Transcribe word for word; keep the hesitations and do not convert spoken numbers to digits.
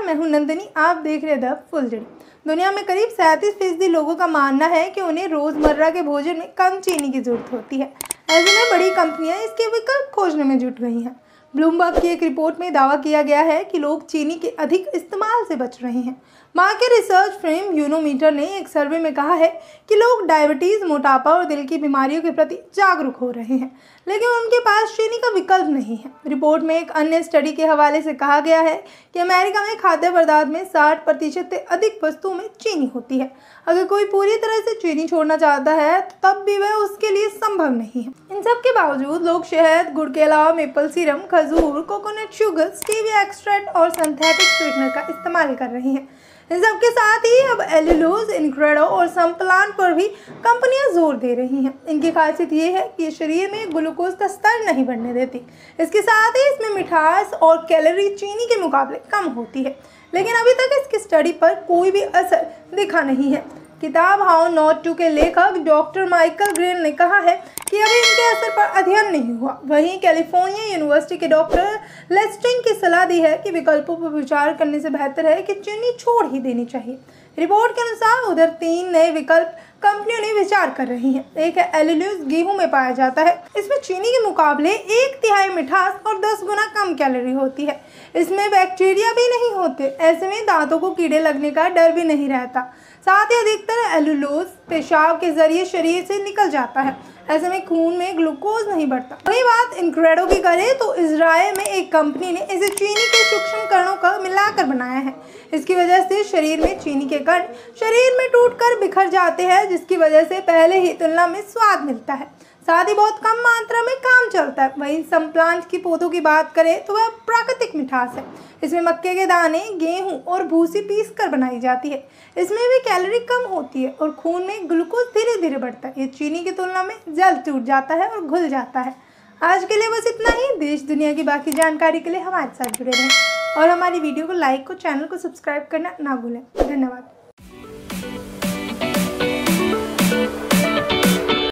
मैं हूं नंदिनी, आप देख रहे द फुलझड़ी। दुनिया में करीब सैंतीस फीसदी लोगों का मानना है कि उन्हें रोज़मर्रा के भोजन में कम चीनी की जरूरत होती है। ऐसे में बड़ी कंपनियां इसके विकल्प खोजने में जुट गई हैं। ब्लूमबर्ग की एक रिपोर्ट में दावा किया गया है कि लोग चीनी के अधिक इस्तेमाल से बच रहे हैं। मार्केट रिसर्च फ्रेम यूरोमीटर ने एक सर्वे में कहा है कि लोग डायबिटीज़, मोटापा और दिल की बीमारियों के प्रति जागरूक हो रहे हैं, लेकिन उनके पास चीनी का विकल्प नहीं है। रिपोर्ट में एक अन्य स्टडी के हवाले से कहा गया है कि अमेरिका में खाद्य पदार्थ में साठ प्रतिशत से अधिक वस्तुओं में चीनी होती है। अगर कोई पूरी तरह से चीनी छोड़ना चाहता है तो तब भी वह उसके लिए संभव नहीं है। इन सब के बावजूद लोग शहद, गुड़ के अलावा मेपल सिरम, खजूर, कोकोनट शुगर, स्टीविया एक्सट्रैक्ट और सिंथेटिक स्वीटनर का इस्तेमाल कर रहे हैं। इन सबके साथ ही अब एलुलोज, इनक्रेडो और संप्लांट पर भी कंपनियां जोर दे रही हैं। इनकी खासियत ये है कि ये शरीर में ग्लूकोज का स्तर नहीं बढ़ने देती। इसके साथ ही इसमें मिठास और कैलोरी चीनी के मुकाबले कम होती है, लेकिन अभी तक इसकी स्टडी पर कोई भी असर दिखा नहीं है। किताब हाउ नॉट टू के लेखक डॉक्टर माइकल ग्रेन ने कहा है कि अभी इनके असर पर अध्ययन नहीं हुआ। वहीं कैलिफोर्निया यूनिवर्सिटी के डॉक्टर लेस्टिंग की सलाह दी है कि विकल्पों पर विचार करने से बेहतर है कि चीनी छोड़ ही देनी चाहिए। रिपोर्ट के अनुसार उधर तीन नए विकल्प कंपनियों ने विचार कर रही हैं। एक है एलुलोज, गेहूं में पाया जाता है। इसमें चीनी के मुकाबले एक तिहाई मिठास और दस गुना कम कैलोरी होती है। इसमें बैक्टीरिया भी नहीं होते, ऐसे में दांतों को कीड़े लगने का डर भी नहीं रहता। साथ ही अधिकतर एलुलोज पेशाब के जरिए शरीर से निकल जाता है, ऐसे में खून में ग्लूकोज नहीं बढ़ता। वही बात इनक्रेडो की करें तो इजराइल में एक कंपनी ने इसे चीनी के सूक्ष्म कणों का मिलाकर बनाया है। इसकी वजह से शरीर में चीनी के कण शरीर में टूटकर बिखर जाते हैं, जिसकी वजह से पहले ही तुलना में स्वाद मिलता है, साथ ही बहुत कम मात्रा में काम चलता है। वहीं संप्लांट की पौधों की बात करें तो वह प्राकृतिक मिठास है। इसमें मक्के के दाने, गेहूं और भूसी पीस कर बनाई जाती है। इसमें भी कैलोरी कम होती है और खून में ग्लूकोज धीरे धीरे बढ़ता है। ये चीनी की तुलना में जल्द टूट जाता है और घुल जाता है। आज के लिए बस इतना ही। देश दुनिया की बाकी जानकारी के लिए हमारे साथ जुड़े रहें और हमारी वीडियो को लाइक और चैनल को सब्सक्राइब करना ना भूलें। धन्यवाद।